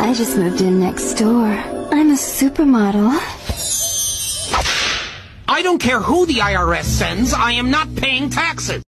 I just moved in next door. I'm a supermodel. I don't care who the IRS sends, I am not paying taxes.